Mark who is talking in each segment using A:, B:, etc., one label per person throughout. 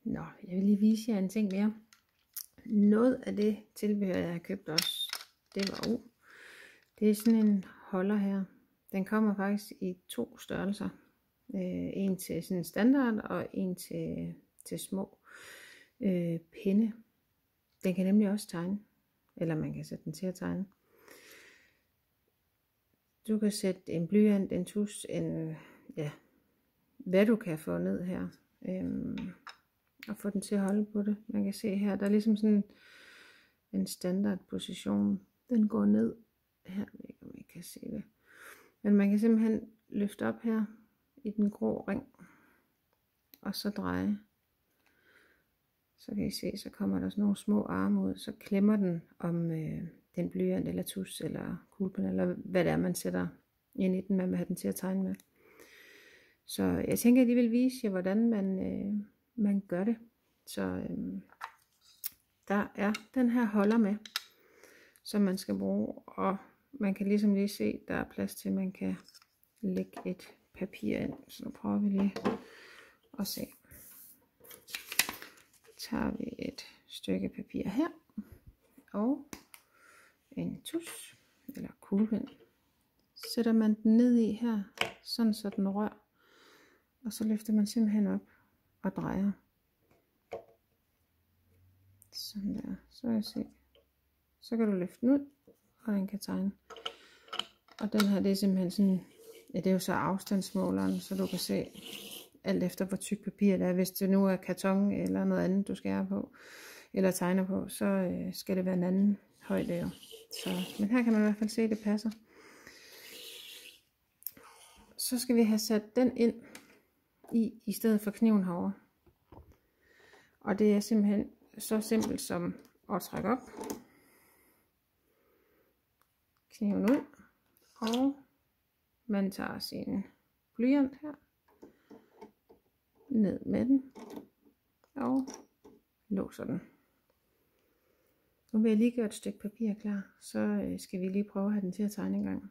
A: Nå, jeg vil lige vise jer en ting mere. Noget af det tilbehør, jeg har købt også, det er sådan en holder her. Den kommer faktisk i 2 størrelser. En til sådan standard, og en til små pinde. Den kan nemlig også tegne, eller man kan sætte den til at tegne. Du kan sætte en blyant, en tus, hvad du kan få ned her. Og få den til at holde på det. Man kan se her, der er ligesom sådan en standard position. Den går ned her, jeg ved ikke om I kan se det. Men man kan simpelthen løfte op her i den grå ring, og så dreje. Så kan I se, så kommer der sådan nogle små arme ud, så klemmer den om den blyant eller tus eller kuglepen, eller hvad det er, man sætter ind i den, man vil have den til at tegne med. Så jeg tænker, at de vil vise jer, hvordan man gør det. Så der er den her holder med, som man skal bruge, og man kan ligesom lige se, der er plads til, at man kan lægge et papir ind. Så nu prøver vi lige at se. Tager vi et stykke papir her, og en tus, eller kuglepen. Sætter man den ned i her, sådan så den rører, og så løfter man simpelthen op og drejer. Sådan der, så jeg se. Så kan du løfte den ud, og den kan tegne. Og den her, det er simpelthen sådan, ja, det er jo så afstandsmåleren, så du kan se alt efter hvor tyk papir det er. Hvis det nu er karton eller noget andet du skærer på, eller tegner på, så skal det være en anden højde jo. Så, men her kan man i hvert fald se, at det passer. Så skal vi have sat den ind i stedet for kniven herovre. Og det er simpelthen så simpelt som at trække op, kniven ud, og man tager sin blyant her, ned med den, og låser den. Nu vil jeg lige gøre et stykke papir klar, så skal vi lige prøve at have den til at tegne en gang.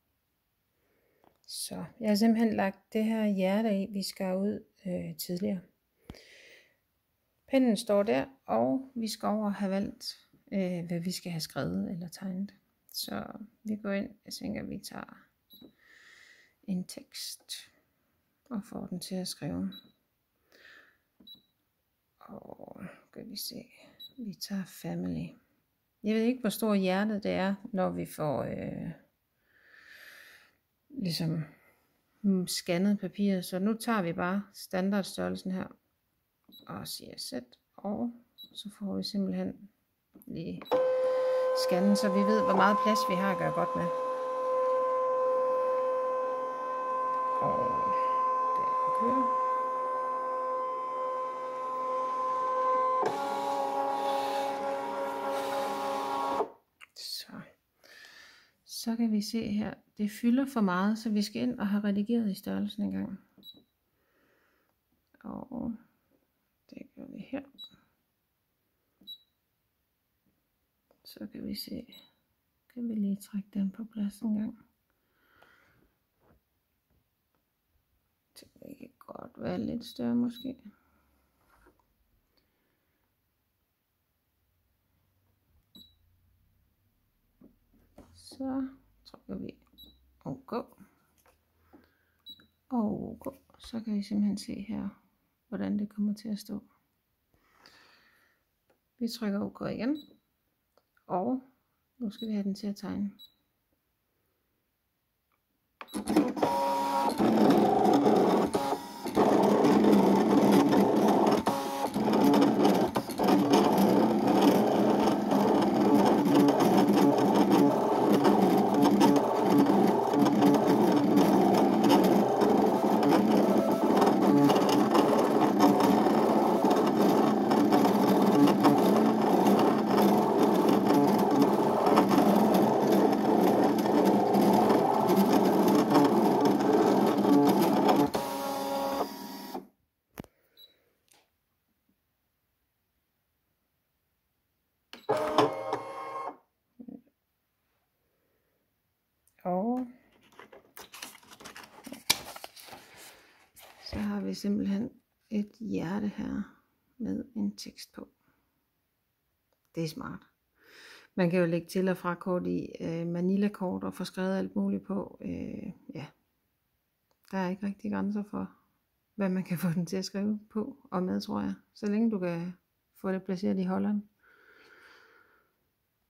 A: Så jeg har simpelthen lagt det her hjerte i, vi skar ud tidligere. Pennen står der, og vi skal over have valgt, hvad vi skal have skrevet eller tegnet. Så vi går ind, jeg tænker, at vi tager en tekst og får den til at skrive. Og skal vi se, vi tager family. Jeg ved ikke, hvor stor hjertet det er, når vi får ligesom scannet papiret. Så nu tager vi bare standardstørrelsen her og siger sæt, og så får vi simpelthen lige scannet, så vi ved, hvor meget plads vi har at gøre godt med. Og der kører. Så kan vi se her, det fylder for meget, så vi skal ind og have redigeret i størrelsen en gang. Og det gør vi her. Så kan vi se, kan vi lige trække den på plads en gang. Det kan godt være lidt større måske. Så trykker vi OK. OK. Så kan vi simpelthen se her, hvordan det kommer til at stå. Vi trykker OK igen. Og nu skal vi have den til at tegne. Og så har vi simpelthen et hjerte her. med en tekst på. Det er smart. Man kan jo lægge til og fra kort i Manila-kort og få skrevet alt muligt på. Ja, der er ikke rigtig grænser for, hvad man kan få den til at skrive på og med, tror jeg. Så længe du kan få det placeret i Holland.